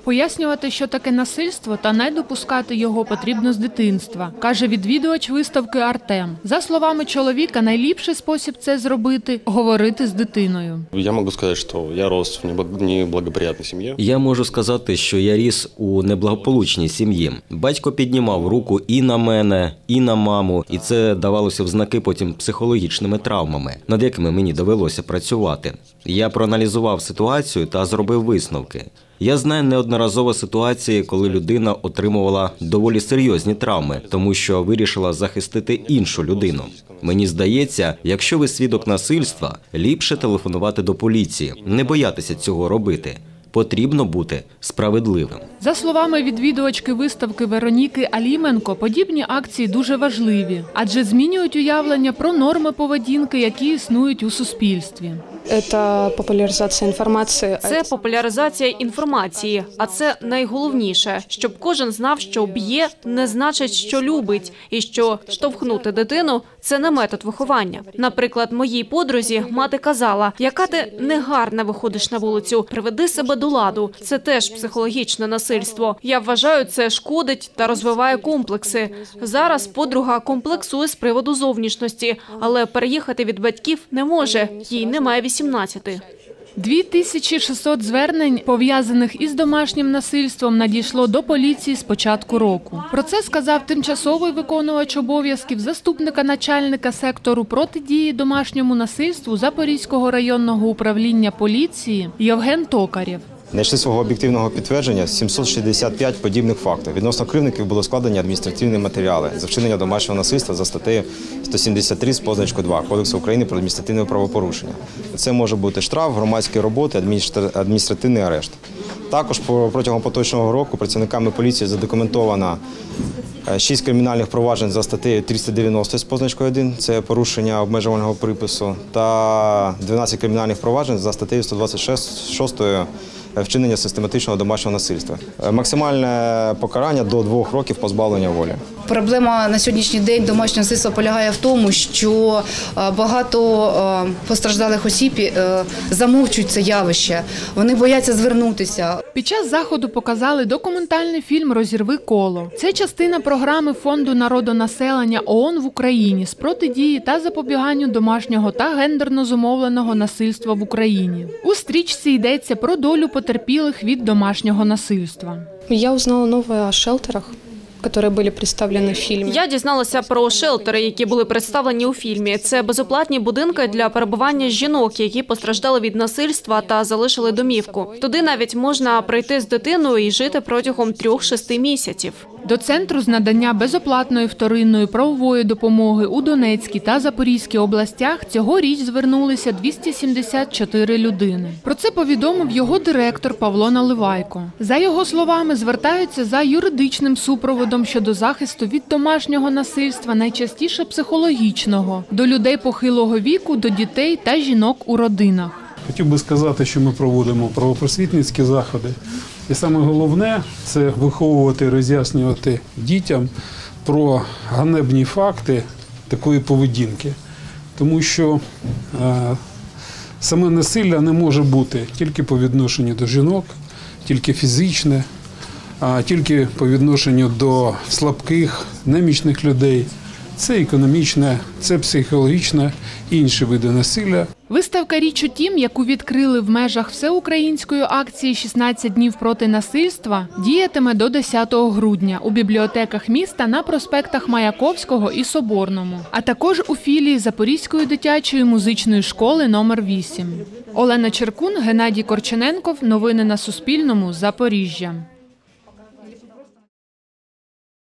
Пояснювати, що таке насильство, та не допускати його потрібно з дитинства, каже відвідувач виставки Артем. За словами чоловіка, найліпший спосіб це зробити – говорити з дитиною. Я можу сказати, що я рос в неблагоприятній сім'ї. Я можу сказати, що я ріс у неблагополучній сім'ї. Батько піднімав руку і на мене, і на маму, і це давалося в знаки потім психологічними травмами, над якими мені довелося працювати. Я проаналізував ситуацію та зробив висновки. Я знаю неодноразово ситуації, коли людина отримувала доволі серйозні травми, тому що вирішила захистити іншу людину. Мені здається, якщо ви свідок насильства, ліпше телефонувати до поліції, не боятися цього робити. Потрібно бути справедливим. За словами відвідувачки виставки Вероніки Аліменко, подібні акції дуже важливі, адже змінюють уявлення про норми поведінки, які існують у суспільстві. Це популяризація інформації. Це популяризація інформації, а це найголовніше, щоб кожен знав, що б'є не значить, що любить, і що штовхнути дитину – це не метод виховання. Наприклад, моїй подрузі мати казала, яка ти негарна виходиш на вулицю, приведи себе до ладу. Це теж психологічне насильство. Я вважаю, це шкодить та розвиває комплекси. Зараз подруга комплексує з приводу зовнішності, але переїхати від батьків не може, їй немає 18. 2600 звернень, пов'язаних із домашнім насильством, надійшло до поліції з початку року. Про це сказав тимчасовий виконувач обов'язків заступника начальника сектору протидії домашньому насильству Запорізького районного управління поліції Євген Токарєв. Знайшли свого об'єктивного підтвердження 765 подібних фактів. Відносно кривдників було складені адміністративні матеріали за вчинення домашнього насильства за статтею 173 з позначкою 2 Кодексу України про адміністративне правопорушення. Це може бути штраф, громадські роботи, адміністративний арешт. Також протягом поточного року працівниками поліції задокументовано 6 кримінальних проваджень за статтею 390 з позначкою 1, це порушення обмежувального припису, та 12 кримінальних проваджень за статтею 126 вчинення систематичного домашнього насильства. Максимальне покарання до 2 років позбавлення волі. Проблема на сьогоднішній день домашнього насильства полягає в тому, що багато постраждалих осіб замовчують це явище, вони бояться звернутися. Під час заходу показали документальний фільм «Розірви коло». Це частина програми Фонду народонаселення ООН в Україні з протидії та запобіганню домашнього та гендерно зумовленого насильства в Україні. У стрічці йдеться про долю потерпілих від домашнього насильства. Я узнала нове о шелтерах, які були представлені в фільмі. Я дізналася про шелтери, які були представлені у фільмі. Це безоплатні будинки для перебування жінок, які постраждали від насильства та залишили домівку. Туди навіть можна прийти з дитиною і жити протягом 3-6 місяців. До центру з надання безоплатної вторинної правової допомоги у Донецькій та Запорізькій областях цьогоріч звернулися 274 людини. Про це повідомив його директор Павло Наливайко. За його словами, звертаються за юридичним супроводом щодо захисту від домашнього насильства, найчастіше психологічного, до людей похилого віку, до дітей та жінок у родинах. Хотів би сказати, що ми проводимо правопросвітницькі заходи. І саме головне – це виховувати, роз'яснювати дітям про ганебні факти такої поведінки. Тому що саме насилля не може бути тільки по відношенню до жінок, тільки фізичне, тільки по відношенню до слабких, немічних людей. Це економічне, це психологічне, інші види насилля. Виставка «Річ у тім», яку відкрили в межах всеукраїнської акції «16 днів проти насильства», діятиме до 10 грудня у бібліотеках міста на проспектах Маяковського і Соборному, а також у філії Запорізької дитячої музичної школи номер 8. Олена Черкун, Геннадій Корчененков. Новини на Суспільному. Запоріжжя.